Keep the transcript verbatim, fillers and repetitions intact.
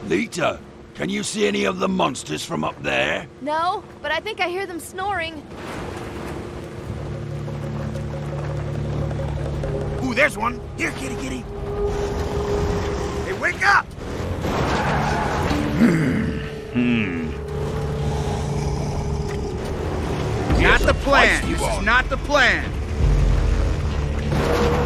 Lita, can you see any of the monsters from up there? No, but I think I hear them snoring. Ooh, there's one. Here, kitty, kitty. Hey, wake up! Hmm. Not the plan. This is not the plan.